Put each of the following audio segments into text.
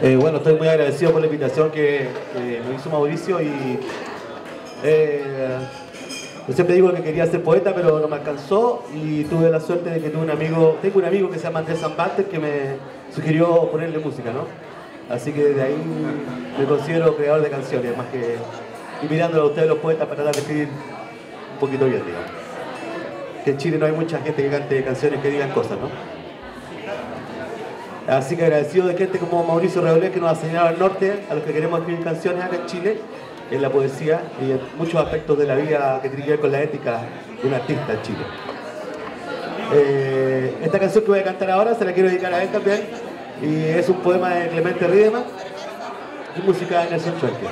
Bueno, estoy muy agradecido por la invitación que me hizo Mauricio y yo siempre digo que quería ser poeta, pero no me alcanzó y tuve la suerte de que tengo un amigo que se llama Andrés Zambaster que me sugirió ponerle música, ¿no? Así que desde ahí me considero creador de canciones, más que y mirándolo a ustedes los poetas para tratar de escribir un poquito bien, digamos. Que en Chile no hay mucha gente que cante canciones que digan cosas, ¿no? Así que agradecido de gente como Mauricio Reolés que nos ha señalado al norte a los que queremos escribir canciones acá en Chile, en la poesía y en muchos aspectos de la vida que tienen que ver con la ética de un artista en Chile. Esta canción que voy a cantar ahora se la quiero dedicar a él también y es un poema de Clemente Riedemann y música de Nelson Schwenker.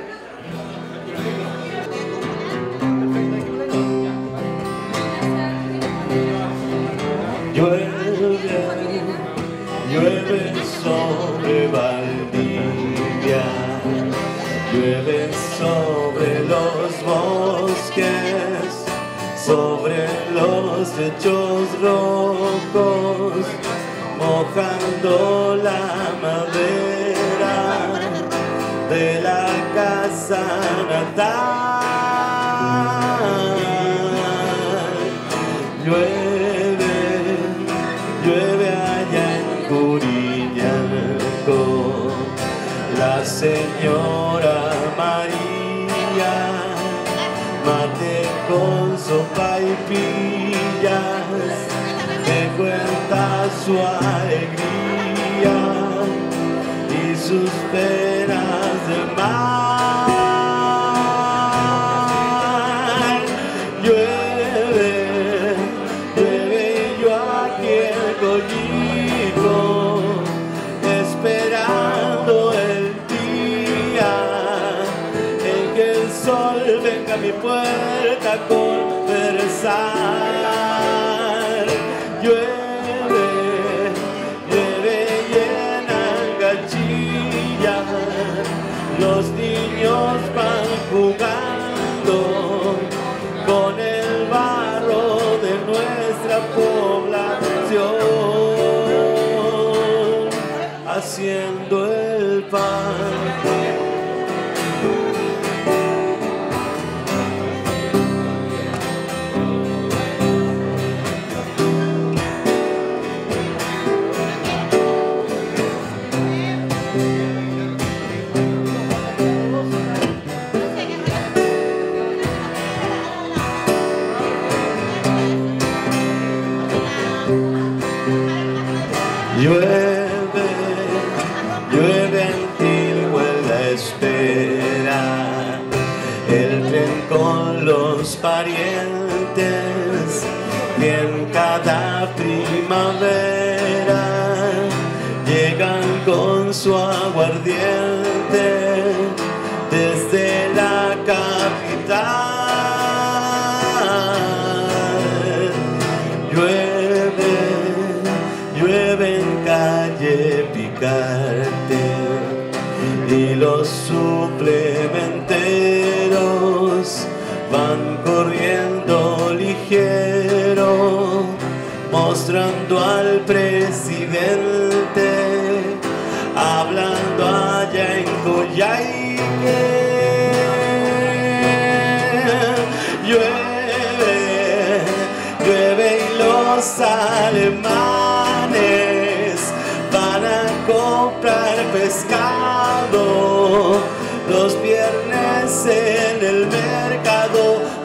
Llueve sobre Valdivia, llueve sobre los bosques, sobre los techos rojos, mojando la madera de la casa natal. Llueve allá en Curiñaco, la señora María mate con sopa y pillas, me cuenta su alegría y sus penas de mar. Llueve yo aquí en Collito, esperando el día en que el sol venga a mi puerta a conversar. Llueve y en Angachilla los niños van jugando con el barro de nuestra población, haciendo el pan. Llueve en Tilhuel la espera, el tren con los parientes y en cada primavera llegan con su aguardiente desde la capital. Llueve en calle Picarte y los suplementeros van corriendo ligero, mostrando al presidente, hablando allá en Coyhaique. Llueve y los alemanes van a comprar pescado los viernes en el mercado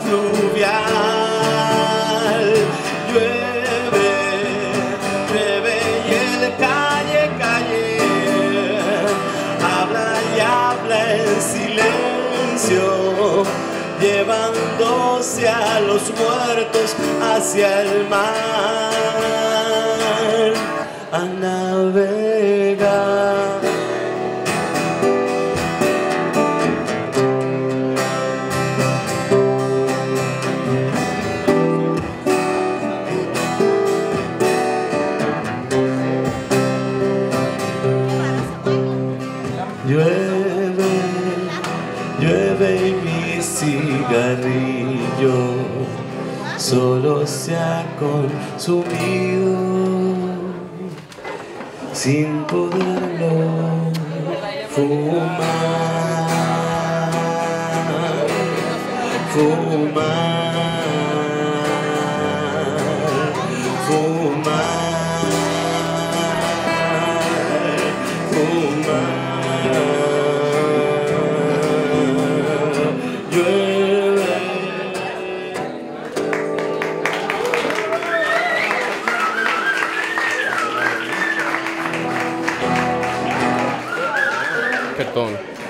fluvial. Llueve y el calle habla y habla en silencio, llevándose a los muertos hacia el mar a navegar. Llueve y mi cigarrillo solo se ha consumido sin poderlo Fumar, fumar, fumar, fumar. Llueve. Perdón.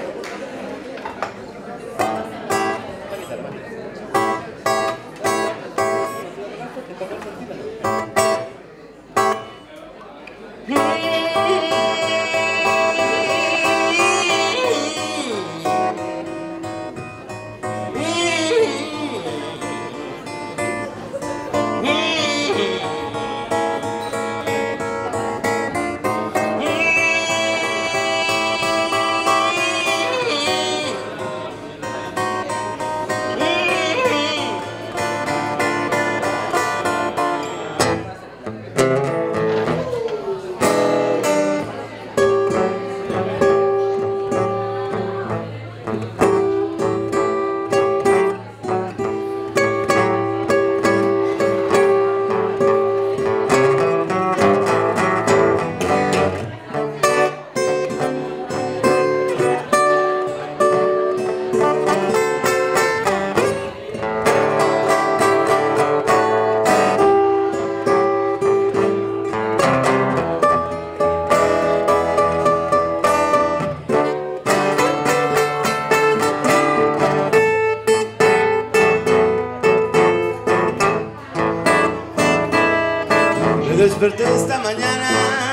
Me desperté esta mañana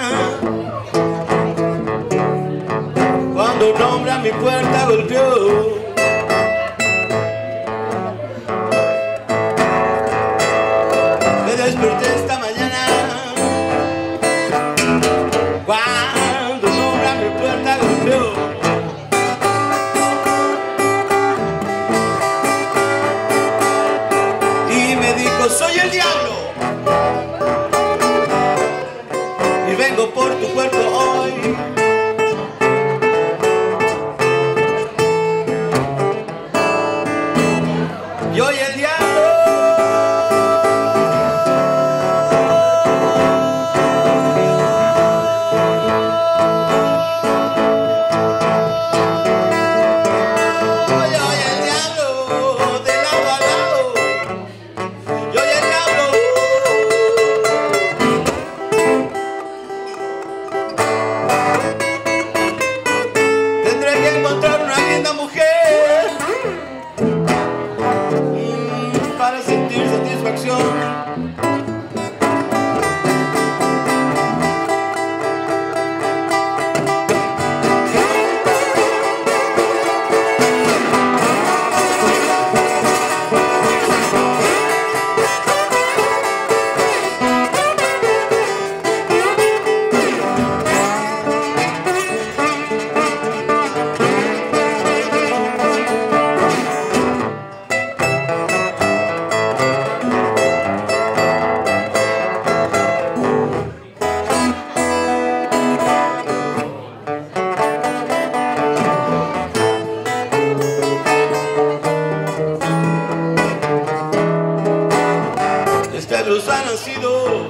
cuando un hombre a mi puerta golpeó. Me desperté esta mañana cuando un hombre a mi puerta golpeó. Y me dijo, soy el diablo y vengo por tu cuerpo hoy. Y hoy el diablo de lado a lado. Y hoy el diablo tendré que encontrar una linda mujer para sentir satisfacción. Este blues ha nacido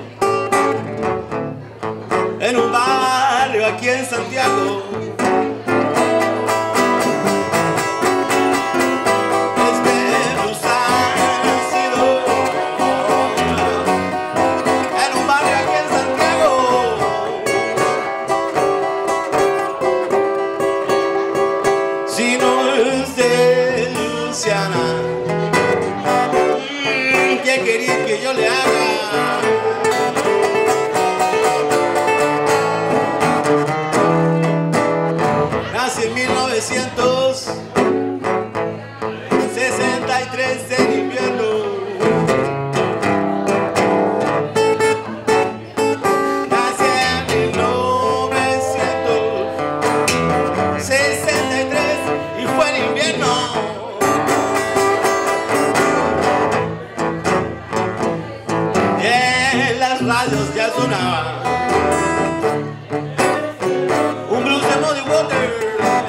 en un barrio aquí en Santiago. Este blues ha nacido en un barrio aquí en Santiago. Si no es de Luciana, ¿qué quería que yo le haga? Nací en 1963 en invierno. Nací en 1963 y fue en invierno. Las radios ya sonaban un blues de Muddy Waters.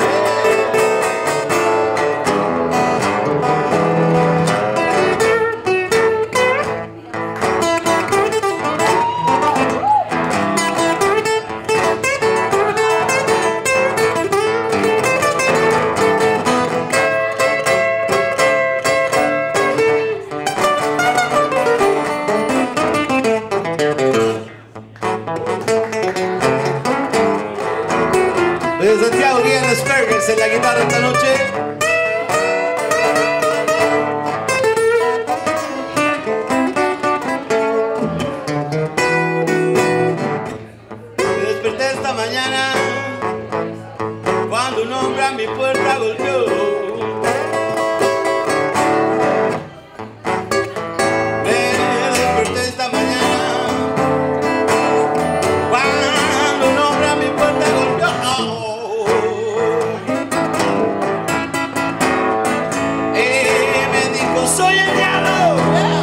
hacer la guitarra esta noche. Me desperté esta mañana cuando un hombre a mi puerta golpeó. Me desperté esta mañana cuando un hombre a mi puerta golpeó. Soy el diablo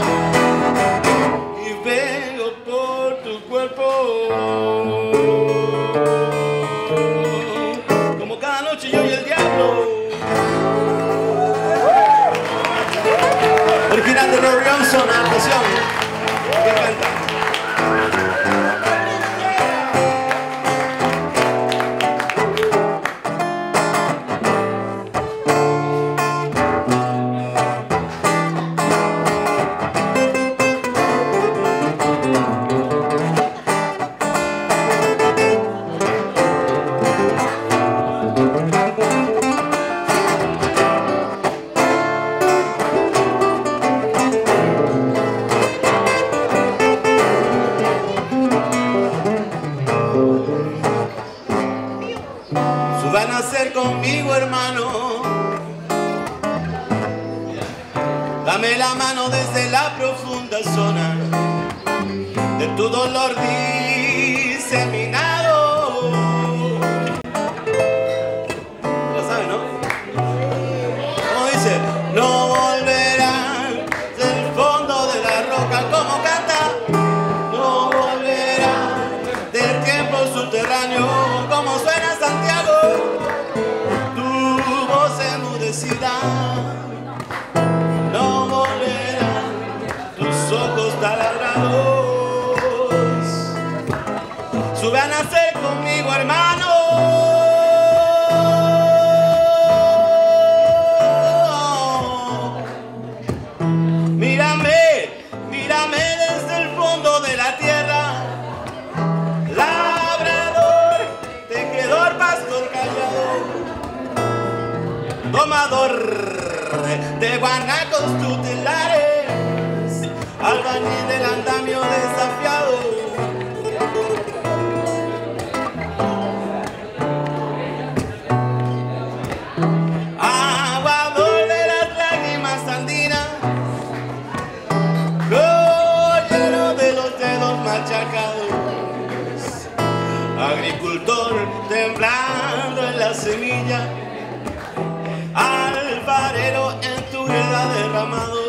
y vengo por tu cuerpo. Como cada noche yo y el diablo. Original de Rory Johnson, actuación. ¿Qué canta? Van a hacer conmigo, hermano. Dame la mano desde la profunda zona de tu dolor diseminado. Lo sabe, ¿no? Como dice, no volverán del fondo de la roca, como canta. No volverán del tiempo subterráneo, como suena Santiago. No volverán tus ojos taladrados. Sube a nacer conmigo, hermano. Mírame, mírame desde el fondo de la tierra. Labrador, tejedor, pastor callado, domador de guanacos tutelares, albañil del andamio desafiado. Aguador de las lágrimas andinas, joyero de los dedos machacados, agricultor temblando en la semilla, alfarero en tu greda derramado.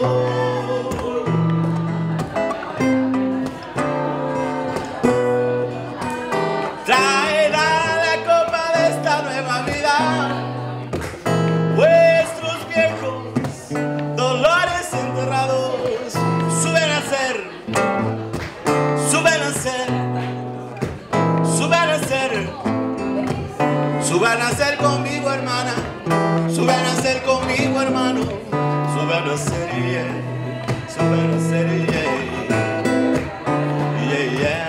Traerá la copa de esta nueva vida, vuestros viejos dolores enterrados. Suben a ser, suben a ser, suben a ser, suben a ser conmigo, hermana. Suben a ser conmigo, hermano. Suben a ser, yeah. Suben a ser, yeah. Yeah, yeah.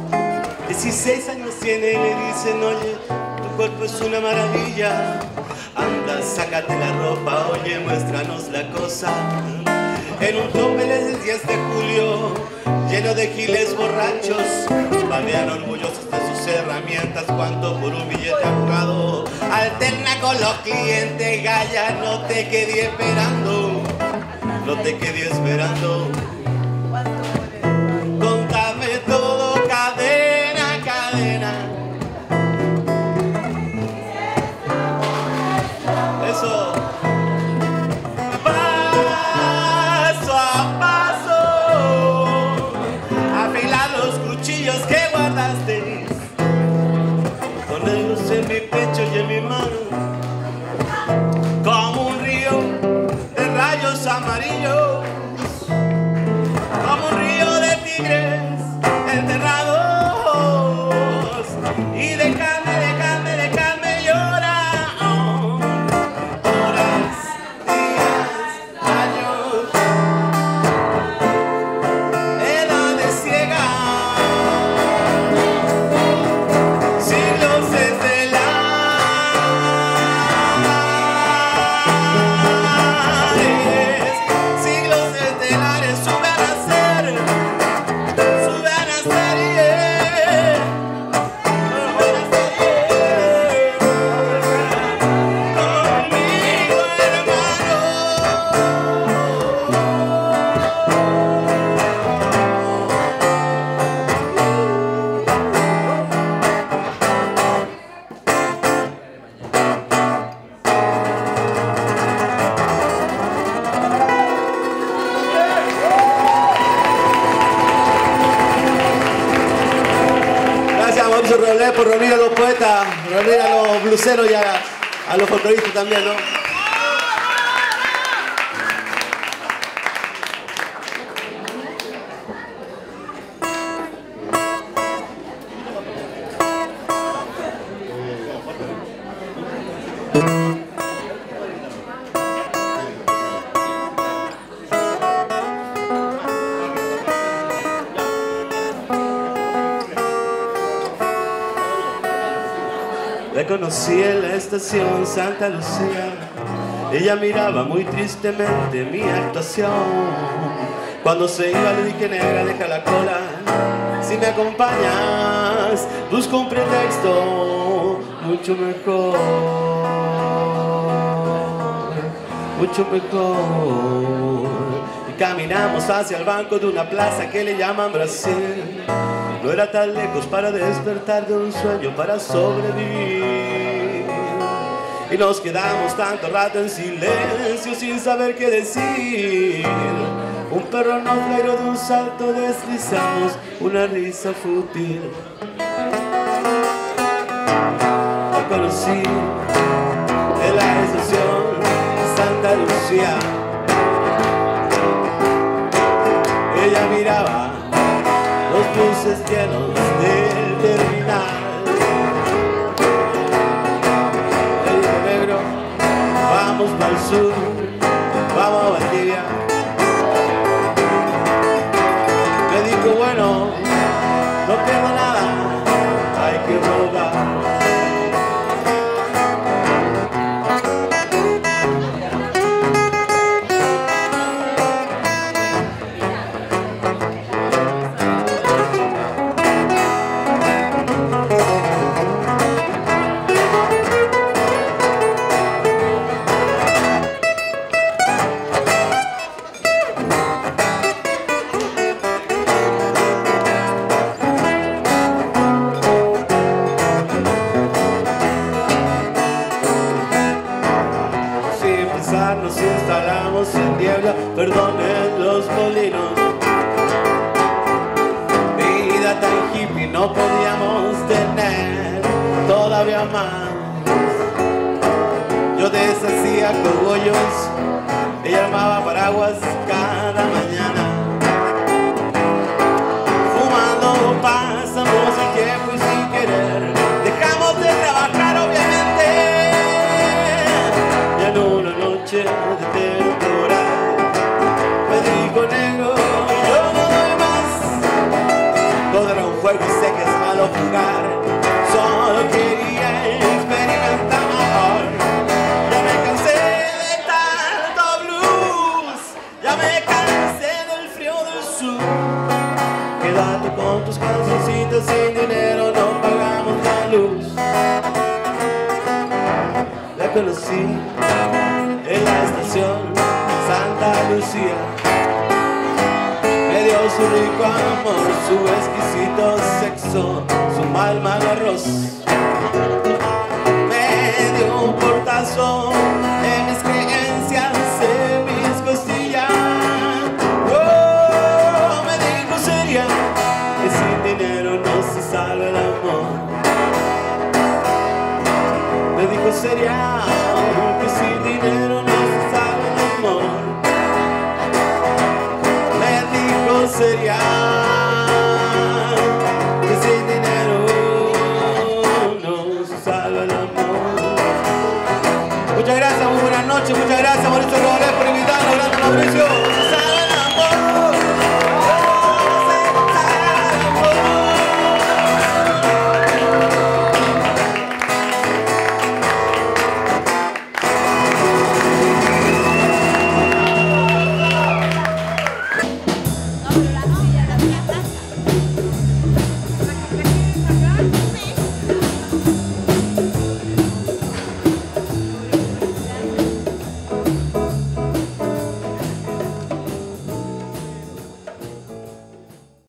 16 años tiene y le dicen, oye, tu cuerpo es una maravilla. Anda, sácate la ropa, oye, muéstranos la cosa. En un Tópeles el 10 de julio, lleno de giles borrachos, babean orgullosos de sus herramientas, cuanto por un billete jugado. Alterna con los clientes, Gaya, no te quedé esperando, no te quedé esperando. Contame todo, cadena, cadena. Eso. Paso a paso, afilar los cuchillos que guardaste, ponerlos en mi pecho y en mi mano, como un río de rayos amarillos, como un río de tigres enterrados, y déjame llorar, horas, días, años, edades ciegas, siglos estelares, siglos estelares, sube a nacer, yeah. Sube a nacer, yeah. Conmigo, hermano. Gracias a Mauricio Robles por reunir a los poetas, reunir a los bluseros y a los folcloristas también, ¿no? La conocí en la estación Santa Lucía. Ella miraba muy tristemente mi actuación. Cuando se iba le dije: negra, deja la cola. Si me acompañas, busco un pretexto mucho mejor, mucho mejor. Y caminamos hacia el banco de una plaza que le llaman Brasil. No era tan lejos para despertar de un sueño, para sobrevivir. Y nos quedamos tanto rato en silencio sin saber qué decir. Un perro nos trajo de un salto, deslizamos una risa fútil. La conocí en la estación Santa Lucía. Ella miraba los buses llenos del terminal. Le dije: negro, vamos para el sur, vamos a Valdivia. Me dijo: bueno, no pierdo nada, hay que robar. Nos instalamos en Niebla, perdonen los molinos. Vida tan hippie no podíamos tener todavía más. Yo deshacía cogollos, ella armaba paraguas cada mañana. Fumando pasamos el tiempo y sin querer dejamos de trabajar, obviamente. Y en una noche de temporada me dijo: negro, yo no doy más. Todo era un juego y sé que es malo jugar. Solo quería experimentar mejor. Y compramos calzoncitos, sin dinero no pagamos la luz. La conocí en la estación Santa Lucía. Me dio su rico amor, su exquisito sexo, su mal arroz. Me dio un portazo en mis creencias, en mis costillas. Oh, me dijo seria que sin dinero no se salva el amor. Me dijo seria que sin dinero no se salva el amor. Me dijo seria